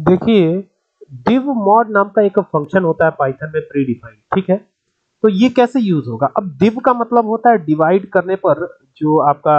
देखिए, div mod नाम का एक फंक्शन होता है पाइथन में प्री डिफाइंड, ठीक है। तो ये कैसे यूज होगा? अब div का मतलब होता है डिवाइड करने पर जो आपका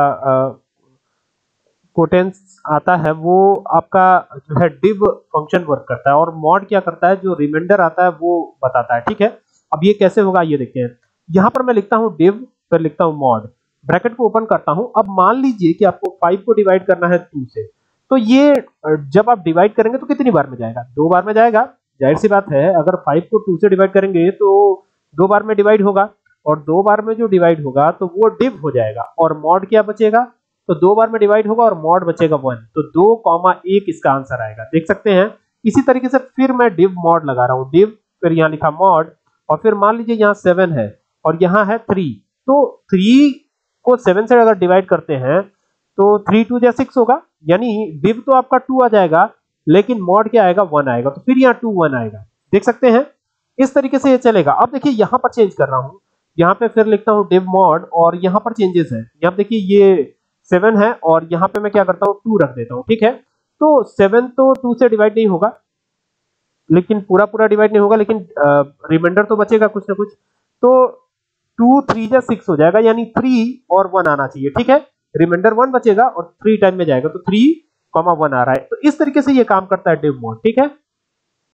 पोटेंस आता है वो आपका जो है div फंक्शन वर्क करता है, और mod क्या करता है, जो रिमाइंडर आता है वो बताता है, ठीक है। अब ये कैसे होगा ये देखते हैं। यहाँ पर मैं लिखता हूँ div, फिर लिखता हूँ mod, ब्रैकेट को ओपन करता हूँ। अब मान लीजिए कि आपको 5 को डिवाइड करना है 2 से, तो ये जब आप डिवाइड करेंगे तो कितनी बार में जाएगा? 2 बार में जाएगा। जाहिर सी बात है, अगर 5 को 2 से डिवाइड करेंगे तो 2 बार में डिवाइड होगा, और 2 बार में जो डिवाइड होगा तो वो div हो जाएगा, और mod क्या बचेगा? तो 2 बार में डिवाइड होगा और mod बचेगा 1, तो 2,1 इसका आंसर आएगा, देख सकते हैं। इसी तरीके से फिर मैं div mod लगा रहा हूँ, div, फिर यहाँ लिखा mod, और फिर मान लीजिए यहाँ 7 है और यहाँ है 3, तो 3 को 7 से अगर डिवाइड करते हैं तो 3 2 जा 6 होगा, यानी div तो आपका 2 आ जाएगा, लेकिन mod क्या आएगा? 1 आएगा, तो फिर यहाँ 2 1 आएगा, देख सकते हैं। इस तरीके से ये चलेगा। अब देखिए यहाँ पर चेंज कर रहा हूँ, यहाँ पे फिर लिखता हूँ div mod, और यहाँ पर चेंजेस है। यहाँ देखिए ये 7 है और यहाँ पे मैं क्या करता हूँ 2 रख देता हूँ, ठीक है। तो 7 तो 2 से डिवाइड नहीं होगा, लेकिन पूरा पूरा डिवाइड नहीं होगा, लेकिन रिमाइंडर तो बचेगा कुछ ना कुछ, तो 2 3 जा 6 हो जाएगा, यानी 3 और 1 आना चाहिए, ठीक है। रिमाइंडर 1 बचेगा और 3 टाइम में जाएगा, तो 3 1 आ रहा है। तो इस तरीके से ये काम करता है div mod, ठीक है।